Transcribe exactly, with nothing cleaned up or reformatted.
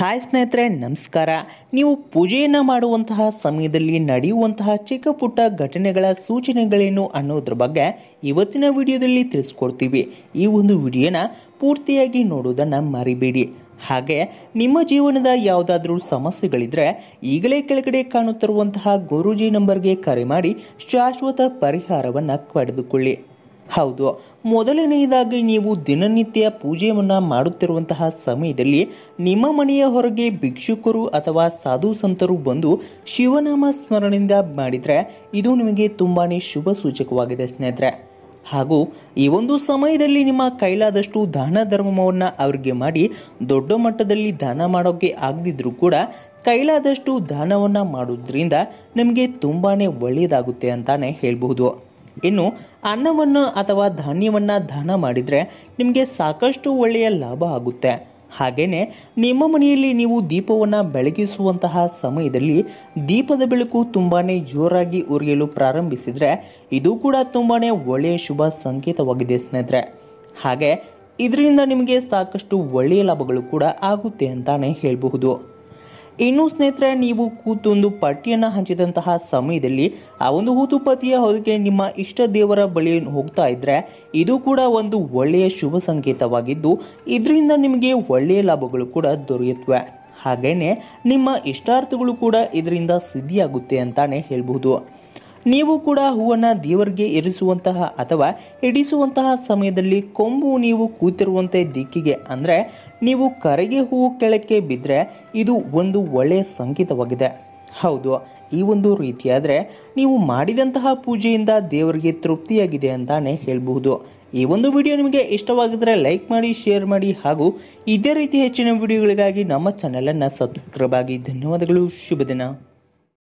Hi ಸ್ನೇಹಿತರೆ, ನಮಸ್ಕಾರ. ನೀವು ಪೂಜೆಯನ್ನು ಮಾಡುವಂತಹ ಸಮಯದಲ್ಲಿ ನಡೆಯುವಂತಹ ಚಿಕ್ಕ ಪುಟ್ಟ ಘಟನೆಗಳ ಸೂಚನೆಗಳೇನು ಅನ್ನೋದ್ರ ಬಗ್ಗೆ ಇವತ್ತಿನ ವಿಡಿಯೋದಲ್ಲಿ ತಿಳಿಸ್ಕೊಡ್ತೀವಿ. ಈ ಒಂದು ವಿಡಿಯೋನ ಪೂರ್ತಿಯಾಗಿ ನೋಡೋದನ್ನು ಮರಿಬೇಡಿ. ಹಾಗೆ ನಿಮ್ಮ ಜೀವನದ ಯಾವುದಾದ್ರೂ ಸಮಸ್ಯೆಗಳಿದ್ರೆ ಈಗಲೇ ಕೆಳಗಡೆ ಕಾಣುತ್ತಿರುವಂತಹ ಗುರೂಜಿ ನಂಬರ್ಗೆ ಕರೆ ಮಾಡಿ ಶಾಶ್ವತ ಪರಿಹಾರವನ್ನು ಪಡೆದುಕೊಳ್ಳಿ. ಹೌದು, ಮೊದಲನೆಯದಾಗಿ ನೀವು ದಿನನಿತ್ಯ ಪೂಜೆಯನ್ನು ಮಾಡುತ್ತಿರುವಂತಹ ಸಮಯದಲ್ಲಿ ನಿಮ್ಮ ಮನೆಯ ಹೊರಗೆ ಭಿಕ್ಷುಕರು ಅಥವಾ ಸಾಧು ಸಂತರು ಬಂದು ಶಿವನಾಮ ಸ್ಮರಣೆಯಿಂದ ಮಾಡಿದರೆ ಇದು ನಿಮಗೆ ತುಂಬಾ ಶುಭ ಸೂಚಕವಾಗಿದೆ ಸ್ನೇಹಿತರೆ. ಹಾಗೂ ಈ ಒಂದು ಸಮಯದಲ್ಲಿ ನಿಮ್ಮ ಕೈಲಾದಷ್ಟು ದಾನ ಧರ್ಮವನ್ನು ಅವರಿಗೆ ಮಾಡಿ, ದೊಡ್ಡ ಮಟ್ಟದಲ್ಲಿ ದಾನ ಮಾಡೋಕ್ಕೆ ಆಗದಿದ್ರೂ ಕೂಡ ಕೈಲಾದಷ್ಟು ದಾನವನ್ನು ಮಾಡೋದ್ರಿಂದ ನಿಮಗೆ ತುಂಬಾ ಒಳ್ಳೆಯದಾಗುತ್ತೆ ಅಂತಾನೆ ಹೇಳ್ಬಹುದು. ಇನ್ನು ಅನ್ನವನ್ನು ಅಥವಾ ಧಾನ್ಯವನ್ನು ದಾನ ಮಾಡಿದರೆ ನಿಮಗೆ ಸಾಕಷ್ಟು ಒಳ್ಳೆಯ ಲಾಭ ಆಗುತ್ತೆ. ಹಾಗೆಯೇ ನಿಮ್ಮ ಮನೆಯಲ್ಲಿ ನೀವು ದೀಪವನ್ನು ಬೆಳಗಿಸುವಂತಹ ಸಮಯದಲ್ಲಿ ದೀಪದ ಬೆಳಕು ತುಂಬಾ ಜೋರಾಗಿ ಉರಿಯಲು ಪ್ರಾರಂಭಿಸಿದರೆ ಇದು ಕೂಡ ತುಂಬಾ ಒಳ್ಳೆಯ ಶುಭ ಸಂಕೇತವಾಗಿದೆ ಸ್ನೇಹಿತರೆ. ಹಾಗೆ ಇದರಿಂದ ನಿಮಗೆ ಸಾಕಷ್ಟು ಒಳ್ಳೆಯ ಲಾಭಗಳು ಕೂಡ ಆಗುತ್ತೆ ಅಂತಾನೆ ಹೇಳಬಹುದು. ಇನ್ನು ಸ್ನೇಹಿತರೆ, ನೀವು ಕೂತೊಂದು ಪಟ್ಟಿಯನ್ನು ಹಂಚಿದಂತಹ ಸಮಯದಲ್ಲಿ ಆ ಒಂದು ಹೂತುಪತಿಯ ಹೊರಗೆ ನಿಮ್ಮ ಇಷ್ಟ ದೇವರ ಬಳಿ ಹೋಗ್ತಾ ಇದ್ರೆ ಇದು ಕೂಡ ಒಂದು ಒಳ್ಳೆಯ ಶುಭ ಸಂಕೇತವಾಗಿದ್ದು ಇದರಿಂದ ನಿಮಗೆ ಒಳ್ಳೆಯ ಲಾಭಗಳು ಕೂಡ ದೊರೆಯುತ್ತವೆ. ಹಾಗೇನೆ ನಿಮ್ಮ ಇಷ್ಟಾರ್ಥಗಳು ಕೂಡ ಇದರಿಂದ ಸಿದ್ಧಿಯಾಗುತ್ತೆ ಅಂತಾನೆ ಹೇಳ್ಬಹುದು. ನೀವು ಕೂಡ ಹೂವನ್ನು ದೇವರಿಗೆ ಇರಿಸುವಂತಹ ಅಥವಾ ಇಡಿಸುವಂತಹ ಸಮಯದಲ್ಲಿ ಕೊಂಬು ನೀವು ಕೂತಿರುವಂತೆ ದಿಕ್ಕಿಗೆ ಅಂದರೆ ನೀವು ಕರೆಗೆ ಹೂವು ಕೆಳಕ್ಕೆ ಬಿದ್ದರೆ ಇದು ಒಂದು ಒಳ್ಳೆಯ ಸಂಕೇತವಾಗಿದೆ. ಹೌದು, ಈ ಒಂದು ರೀತಿಯಾದರೆ ನೀವು ಮಾಡಿದಂತಹ ಪೂಜೆಯಿಂದ ದೇವರಿಗೆ ತೃಪ್ತಿಯಾಗಿದೆ ಅಂತಾನೆ ಹೇಳಬಹುದು. ಈ ಒಂದು ವಿಡಿಯೋ ನಿಮಗೆ ಇಷ್ಟವಾಗಿದ್ದರೆ ಲೈಕ್ ಮಾಡಿ, ಶೇರ್ ಮಾಡಿ ಹಾಗೂ ಇದೇ ರೀತಿ ಹೆಚ್ಚಿನ ವಿಡಿಯೋಗಳಿಗಾಗಿ ನಮ್ಮ ಚಾನೆಲನ್ನು ಸಬ್ಸ್ಕ್ರೈಬ್ ಆಗಿ. ಧನ್ಯವಾದಗಳು. ಶುಭ ದಿನ.